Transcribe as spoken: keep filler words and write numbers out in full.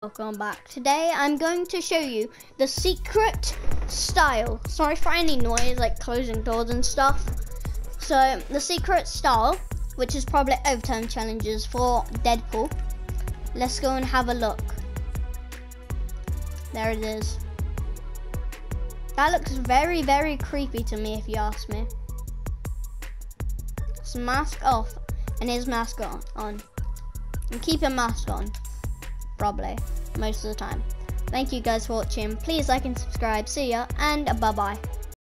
Welcome back. Today I'm going to show you the secret style. Sorry for any noise like closing doors and stuff. So the secret style, which is probably overtime challenges for Deadpool. Let's go and have a look. There it is. That looks very, very creepy to me if you ask me. It's mask off and his mask on. on. And keep a mask on. Probably most of the time. Thank you guys for watching. Please like and subscribe. See ya and bye bye.